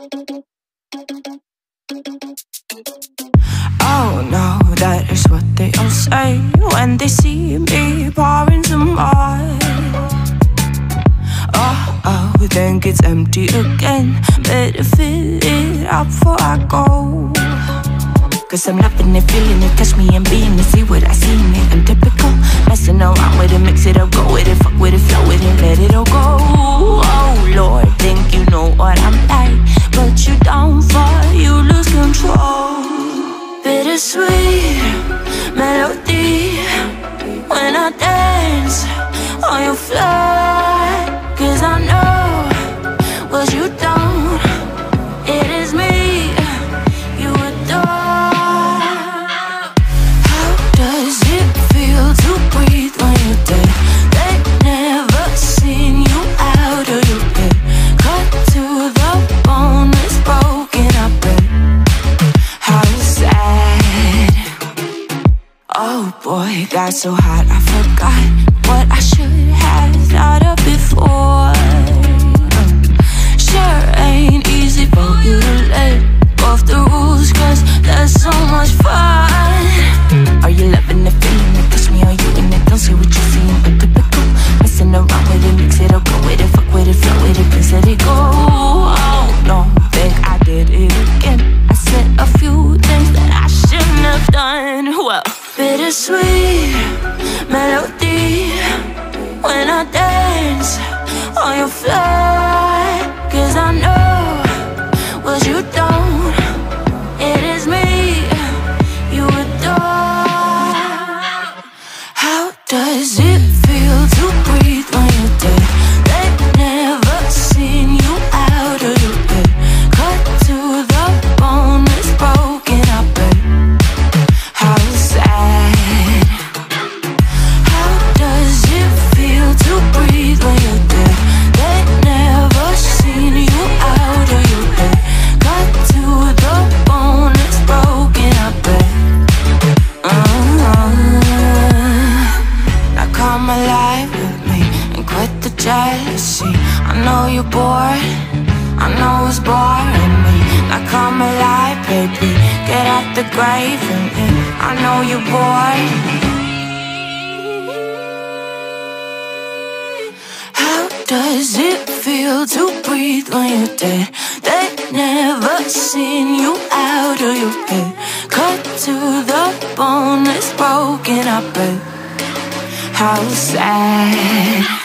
Oh no, that is what they all say when they see me pouring some more. Oh, think it's empty again. Better fill it up before I go. Cause I'm loving it, feeling it, touch me and being it. See what I see in it, I'm typical. Messing around with it, mix it up, go with it, fuck with it, flow with it, let it all go. Oh Lord, think you know what I'm like, but you don't fall, you lose control. Bittersweet melody when I dance on your floor. Cause I know what you don't, it is me you adore. How does it feel to breathe when you're dead? They never seen you out of your bed. Cut to the bone, it's broken, I bet. How sad. Oh boy, got so hot I forgot what I should have thought of before. Sure ain't easy for you to let go of the rules, cause that's so much fun. Are you loving the feeling it? Touch me, are you in it? Don't say what you're seeing, but typical. Messing around with it, mix it up, go with it, fuck with it, flow with it, please let it go. Oh no, think I did it again. I said a few things that I shouldn't have done. Well, bittersweet melody when I dance on your floor. Cause I know what you don't, it is me you adore. How does it feel to breathe when you're dead? They've never seen you out of your bed. Cut to the bone, it's broken, I bet. How sad. How does it feel to breathe when you're dead? They've never seen you out of your bed. Cut to the bone, it's broken, I bet. Now come alive with me and quit the jealousy. I know you're bored, I know it's boring me. Now come alive, baby, get out the grave with me. I know you're bored. How does it feel to breathe when you're dead? They've never seen you out of your bed. Cut to the bone, it's broken, I bet. How sad.